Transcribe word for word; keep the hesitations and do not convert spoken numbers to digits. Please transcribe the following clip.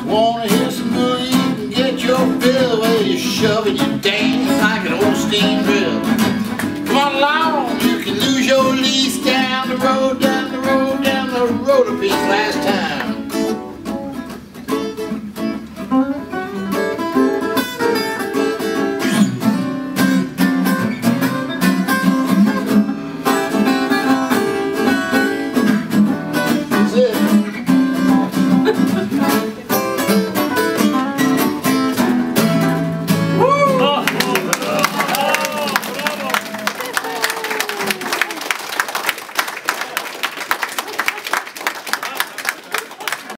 Wanna hear some boogie, you can get your fill. Well, you shove and you dance like an old steam drill. Come on along, you can lose your lease down the road, down the road, down the road a piece last time.